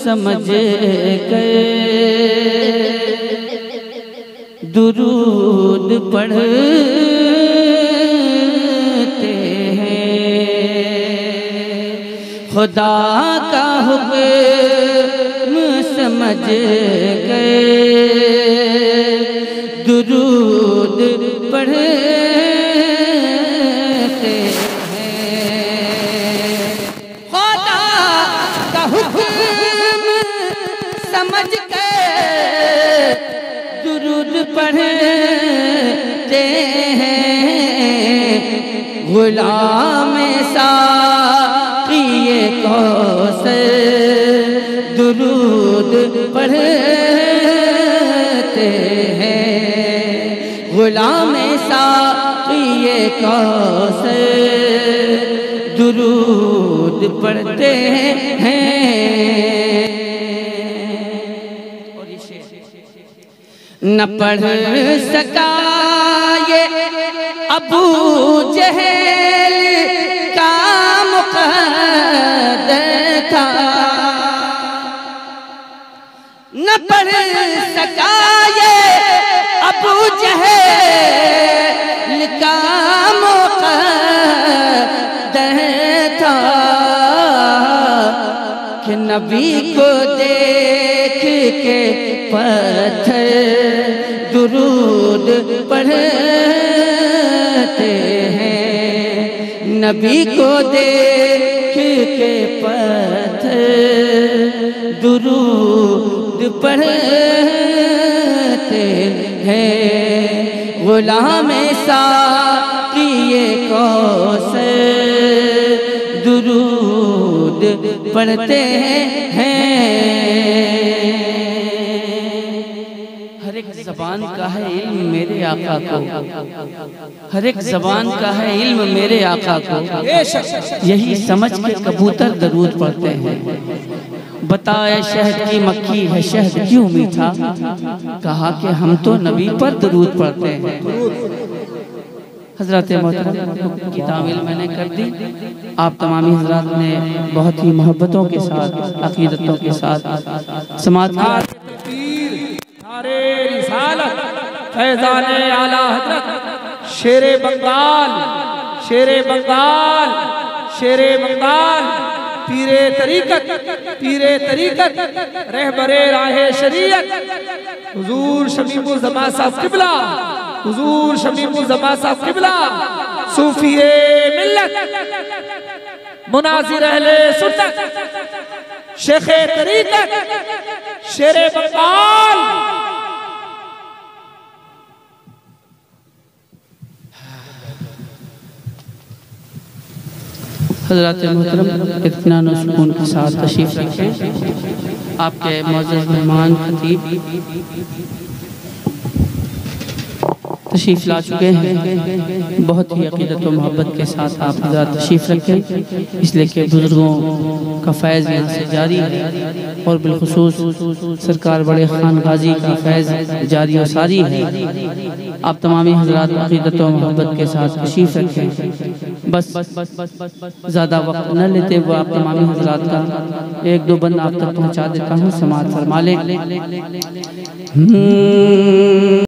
समझ गए, दुरूद पढ़ते हैं। खुदा का हुक्म समझ गए, दुरूद पढ़ते हैं। खुदा का हुक्म समझ के दुरूद पढ़ते हैं। गुलाम साक़िए कौसर दुरूद पढ़ते हैं। गुलाम साक़िए कौसर दुरूद पढ़ते हैं। न पढ़ सका ये अबू जहल का मुक़द्दर था, न पढ़ सका ये अबू जहल का मुक़द्दर था कि नबी को देख के पत्थर दुरूद पढ़ते हैं। नबी को देख के पत्थर दुरूद पढ़ते हैं। गुलाम साक़िए कौसर दुरूद पढ़ते हैं। ज़बान का है इल्म मेरे आका को, हर एक ज़बान का है इल्म मेरे आका को, यही समझ के कबूतर दरूद पढ़ते हैं। बताया शहद की मक्खी है शहद क्यों मीठा, कहा कि हम तो नबी पर दरूद पढ़ते हैं। हज़रत मोहतरम की तामील मैंने कर दी। आप तमामी हज़रात ने बहुत ही मोहब्बतों के साथ अक़ीदतों के साथ समाज फैज़ान आला हज़रत शेरे बंगाल, शेरे बंगाल, शेरे बंगाल, पीरे तरीक़त रहबरे राहे शरीयत हुज़ूर शमीमुल ज़मा साहब क़िबला, हुज़ूर शमीमुल ज़मा साहब क़िबला, सूफ़िए मिल्लत, मुनाज़िर अहले सुन्नत, शेखे तरीक़त, शेरे बंगाल। हज़रत मोहतरम इत्मीनान और सुकून के साथ तशरीफ़ रखें। आपके मौजूद मेहमान खतीब तशरीफ़ ला चुके हैं। बहुत ही अक़ीदत और मोहब्बत के साथ आप हज़रात तशरीफ़ रखें, इसलिए कि बुज़ुर्गों का फैज़ यहाँ से जारी है और बिलख़ुसूस सरकार बड़े खान गाजी का फैज़ जारी और सारी है। आप तमामी हज़रात अक़ीदत और मोहब्बत के साथ तशरीफ़ रखें। बस ज़्यादा वक्त न लेते हुए आप तमामी हज़रात का एक दो बंद आप तक पहुँचा देता हूँ, समाअत फरमा लें।